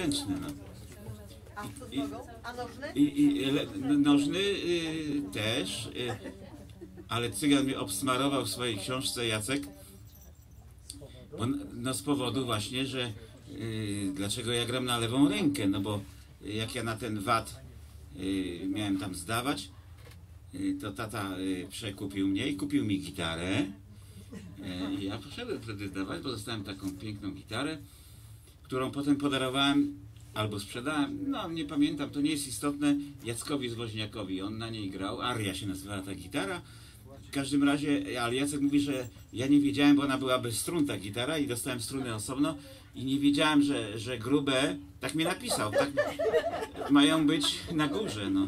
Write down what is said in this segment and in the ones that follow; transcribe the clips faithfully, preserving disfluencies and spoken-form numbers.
ręczny, no. A co z nogą? A nożny? I, i le, nożny y, też, y, ale Cygan mnie obsmarował w swojej książce, Jacek, bo, no z powodu właśnie, że y, dlaczego ja gram na lewą rękę, no bo jak ja na ten wat y, miałem tam zdawać, y, to tata y, przekupił mnie i kupił mi gitarę. Y, I ja poszedłem wtedy zdawać, bo dostałem taką piękną gitarę, którą potem podarowałem albo sprzedałem, no nie pamiętam, to nie jest istotne, Jackowi Zwoźniakowi, on na niej grał, Aria się nazywała ta gitara. W każdym razie, ale Jacek mówi, że ja nie wiedziałem, bo ona była bez strun ta gitara i dostałem struny osobno i nie wiedziałem, że, że grube, tak mi napisał, tak mają być na górze, no.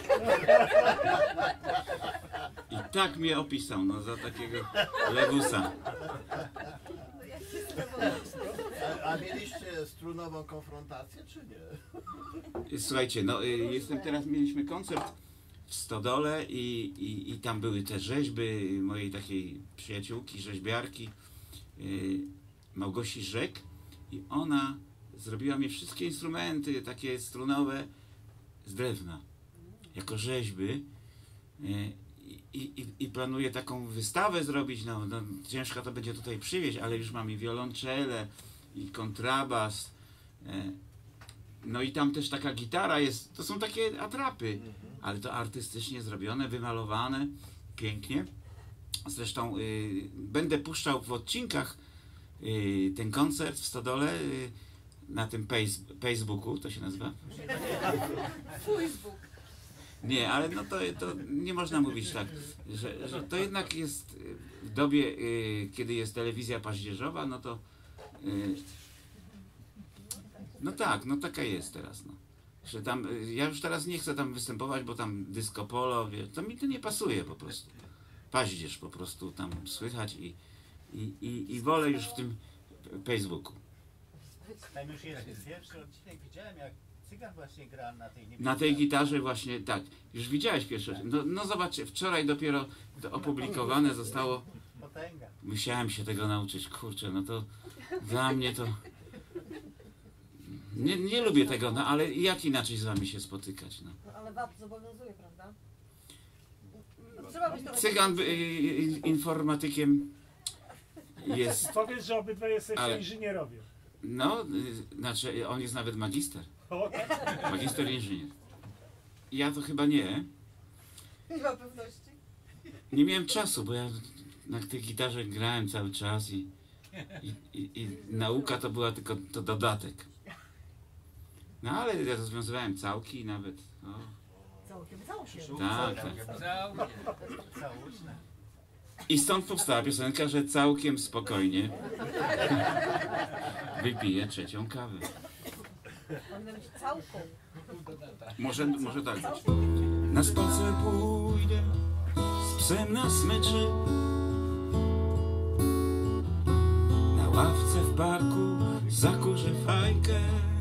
I tak mnie opisał, no, za takiego lewusa. A, a mieliście strunową konfrontację, czy nie? Słuchajcie, no jestem teraz, mieliśmy koncert w Stodole i, i, i tam były te rzeźby mojej takiej przyjaciółki, rzeźbiarki yy, Małgosi Rzek i ona zrobiła mi wszystkie instrumenty takie strunowe z drewna, jako rzeźby. Yy, I, i, I planuję taką wystawę zrobić, no, no ciężko to będzie tutaj przywieźć, ale już mam i wiolonczele, i kontrabas, e, no i tam też taka gitara jest, to są takie atrapy, ale to artystycznie zrobione, wymalowane, pięknie. Zresztą y, będę puszczał w odcinkach y, ten koncert w Stodole, y, na tym Facebooku, to się nazywa? Facebook. Nie, ale no to, to nie można mówić tak, że, że to jednak jest w dobie, y, kiedy jest telewizja paździerzowa, no to y, no tak, no taka jest teraz, no. Że tam, y, ja już teraz nie chcę tam występować, bo tam disco polo, wie, to mi to nie pasuje po prostu. Paździerz po prostu tam słychać i, i, i, i wolę już w tym Facebooku. Tam już jest pierwszy odcinek, widziałem jak Cygan właśnie gra na tej nie Na tej gitarze właśnie, tak. Już widziałeś pierwszy. No, no zobaczcie, wczoraj dopiero to opublikowane zostało. Potęga. Musiałem się tego nauczyć, kurczę, no to dla mnie to... Nie, nie lubię tego, no ale jak inaczej z wami się spotykać, no. No, ale W A P zobowiązuje, prawda? No, trzeba być trochę... Cygan y, y, informatykiem jest... Powiedz, że obydwaj jesteście Ale- inżynierowie. No, y, znaczy on jest nawet magister. O, tak. Magister inżynier. Ja to chyba nie. Nie ma pewności. Nie miałem czasu, bo ja na tej gitarze grałem cały czas i, i, i, i nauka to była tylko to dodatek. No ale ja rozwiązywałem całki nawet. O, Całkiem, całkiem. tak, tak. Całuczne. I stąd powstała piosenka, że całkiem spokojnie wypiję trzecią kawę. Powinno być całką. Może, może tak być. Na spacer pójdę z psem na smyczy. Na ławce w parku zakurzę fajkę.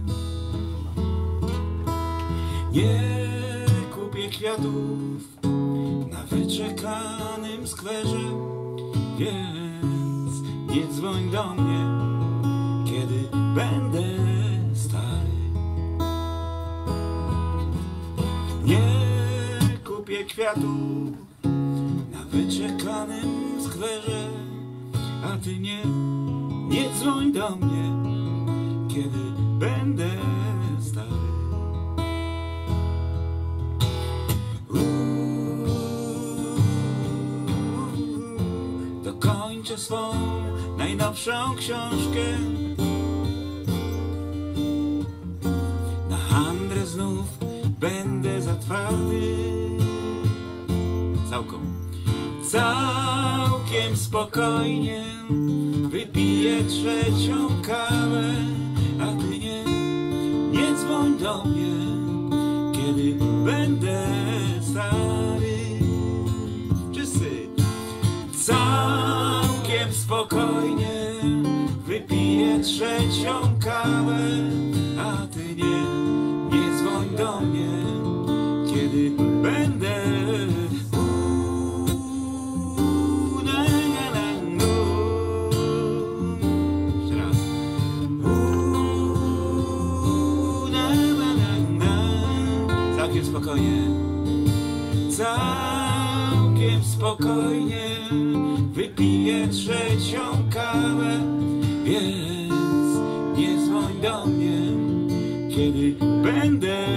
Nie kupię kwiatów na wyczekanym skwerze, więc nie dzwoń do mnie, kiedy będę stary. Nie kupię kwiatów na wyczekanym skwerze, a ty nie, nie dzwoń do mnie, kiedy będę stary. Dokończę swą najnowszą książkę. Na handrę znów będę za twardy. Całką. Całkiem spokojnie wypiję trzecią kawę, a ty nie, nie dzwoń do mnie, kiedy będę stary. Wszyscy. Całkiem spokojnie wypiję trzecią kawę, a ty nie, nie dzwoń do mnie, kiedy będę. Uuu, na, na, na, no. Jeszcze raz. Uuu, całkiem spokojnie wypiję trzecią kawę, więc nie dzwoń do mnie, kiedy będę.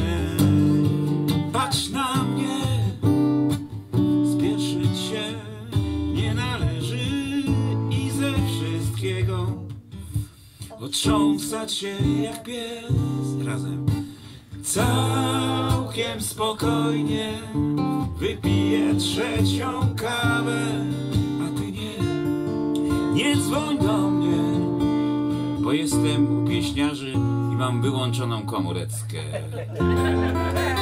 Patrz na mnie, spieszyć się nie należy i ze wszystkiego otrząsać się jak pies razem. Całkiem spokojnie wypiję trzecią kawę, a ty nie, nie dzwoń do mnie, bo jestem u pieśniarzy i mam wyłączoną komóreczkę.